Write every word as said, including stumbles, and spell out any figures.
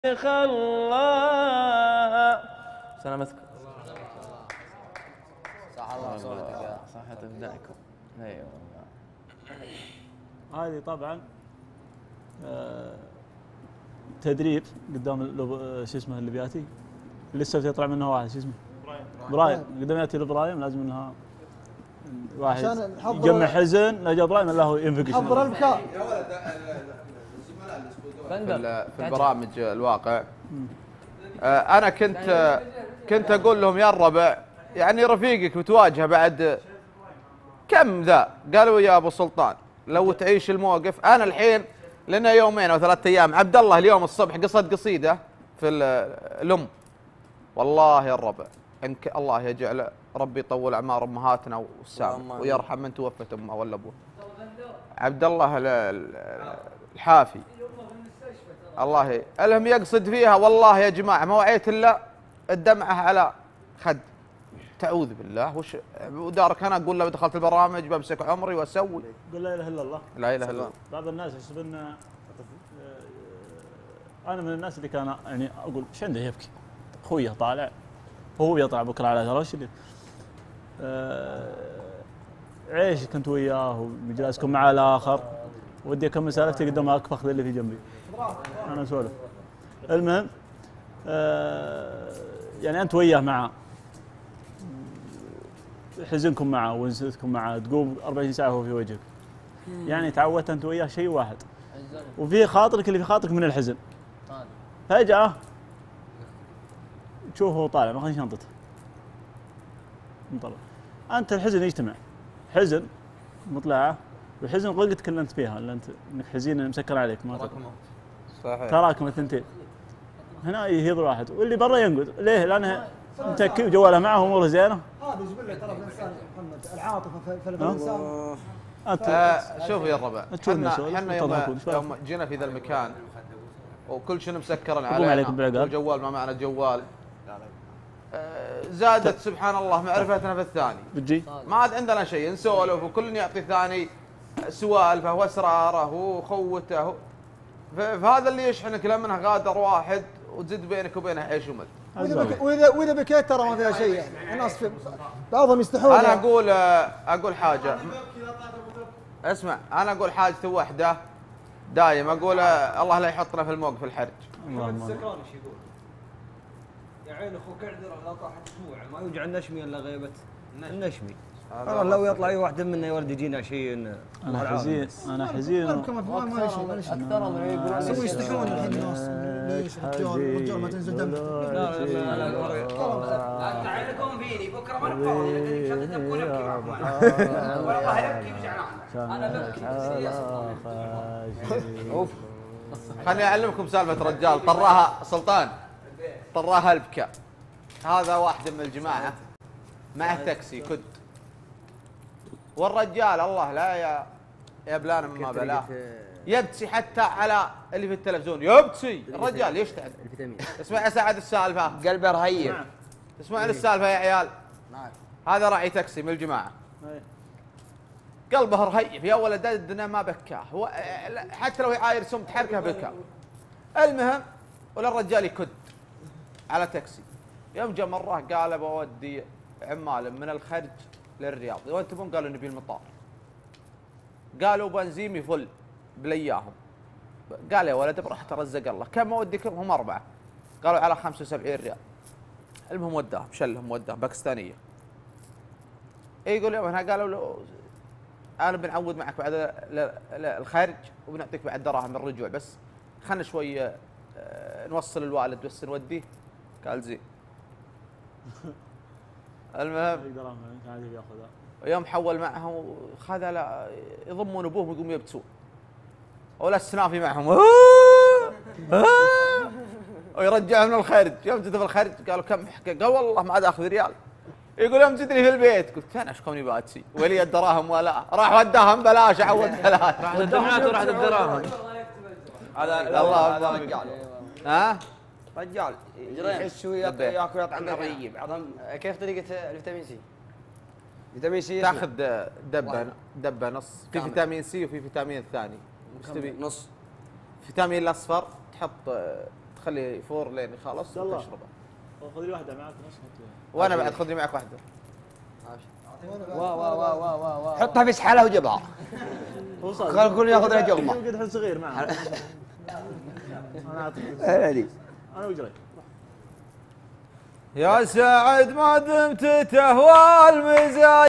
الله. سلامتكم. صح الله صوتك يا صحة ابداعكم. اي والله. هذه طبعا آه تدريب قدام شو اسمه اللي بياتي لسه يطلع منها واحد شو اسمه ابراهيم. قدام ياتي الابراهيم لازم انها واحد يجمع حزن لا جا ابراهيم الا هو ينفق. حضر البكاء يا ولد الزملاء في البرامج الواقع. انا كنت كنت اقول لهم يا الربع يعني رفيقك بتواجهه بعد كم ذا. قالوا يا ابو سلطان لو تعيش الموقف. انا الحين لنا يومين او ثلاثة ايام. عبد الله اليوم الصبح قصد قصيده في الام. والله يا الربع انك الله يجعل ربي يطول اعمار امهاتنا والسامع ويرحم من توفت امها ولا ابوه. عبد الله الحافي الله الهم يقصد فيها. والله يا جماعه ما وعيت الا الدمعه على خد. تعوذ بالله وش ودارك. انا اقول له دخلت البرامج بمسك عمري واسوي. قل لا اله الا الله. لا اله الا الله. بعض الناس يحسبون انا من الناس اللي كان يعني اقول ايش عنده يبكي اخويه طالع هو بيطلع بكره على ترى ايش اللي أه عيش كنت وياه ومجالسكم معه الاخر ودي اكمل سالفتي قدام اكفخ اللي في جنبي انا اسولف. المهم أه يعني انت وياه معه حزنكم معه ونستكم معه تقوم أربعة وعشرين ساعه وهو في وجهك. يعني تعودت انت وياه شيء واحد وفي خاطرك اللي في خاطرك من الحزن. فجأة تشوفه طالع ماخذ شنطته مطلع. انت الحزن يجتمع حزن مطلعه والحزن غلقة تكلمت فيها اللي انت انك حزين مسكر عليك ما صحيح تراكم الثنتين. هنا يهيض واحد واللي برا ينقذ ليه؟ لانه متكي وجواله معه اموره زينه. هذا جبله ترى في الانسان محمد العاطفه في الانسان. انت آه شوف يا الربع احنا احنا يوم, يوم جينا في ذا المكان وكل شيء مسكرا علينا والجوال ما معنا جوال. آه زادت سبحان الله معرفتنا في الثاني. بتجي ما عاد عندنا شيء نسولف وكل يعطي الثاني سوالفه واسراره وخوته. فهذا اللي يشحنك لما غادر واحد وتزيد بينك وبينه عيش وملح. واذا واذا بكيت ترى ما فيها شيء يعني الناس في بعضهم يستحون. انا اقول اقول حاجه اسمع. انا اقول حاجه واحده دايم اقول الله لا يحطنا في الموقف الحرج. اللهم السكران ايش يقول؟ يا عين اخوك اعذر على طاحت اسبوع ما يوجع النشمي الا غيبه النشمي. والله لو يطلع اي واحد منا يا ولد يجينا شيء. انا حزين انا حزين ما شيء اكثر من يقولون يسوي يستحون الحين الناس ليش الرجال الرجال ما تنزل دم. لا لا لا لا عينكم فيني بكره ما نفاضي لكن مش تبكون ابكي معكم. والله يبكي وجعان انا ببكي اوف. خليني اعلمكم سالفه رجال طراها سلطان طراها البكاء. هذا واحد من الجماعه معه تاكسي كد والرجال الله لا يا يا بلان ما بلاه يبتسي حتى على اللي في التلفزيون يبتسي الرجال يشتعل. اسمع يا سعد السالفه قلبه رهيب. اسمعوا السالفه يا عيال. هذا راعي تاكسي من الجماعه قلبه رهيب يا ولد الدنيا ما بكاه هو حتى لو يعاير سم تحركه بكاه. المهم ولا الرجال يكد على تاكسي. يوم جاء مره قال بودي عمال من الخرج للرياض وين تبون؟ قالوا نبي المطار. قالوا بنزيمي فل بلياهم. قال يا ولد براحته رزق الله كم اوديكم؟ هم اربعه. قالوا على خمسة وسبعين ريال. المهم وداهم شلهم وداهم باكستانيه. يقول يوم هنا قالوا له انا بنعود معك بعد الخارج وبنعطيك بعد دراهم الرجوع بس خلنا شوي نوصل الوالد بس نوديه. قال زين. المهم يوم حول معهم خذ لا يضمون ابوهم ويقوموا يبكون ولا السنافي معهم ويرجعهم من الخارج. يوم جيت في الخارج قالوا كم حكى؟ قال والله ما عاد اخذ ريال. يقول يوم جيتني في البيت قلت انا ايش كوني باتسي ولي الدراهم ولا راح وداهم بلاش عود ثلاث راح الدمعات وراح الدراهم. هذا الله الله ها رجال يحس وياكل يطعم طيب. كيف طريقه الفيتامين سي؟ فيتامين سي تاخذ دبه دبه نص في فيتامين سي وفي فيتامين الثاني. نص فيتامين الاصفر تحط تخليه يفور لين يخلص يلا. وتشربه. خذ لي واحده معك نص. وانا بعد خذ لي معك واحده. وا وا وا وا وا وا حطها في سحاله وجبها. خل الكل ياخذ له جغمه. قد حل صغير معه. انا اعطيك. هذه انا وجري. يا سعد ما دمت تهوى المزايا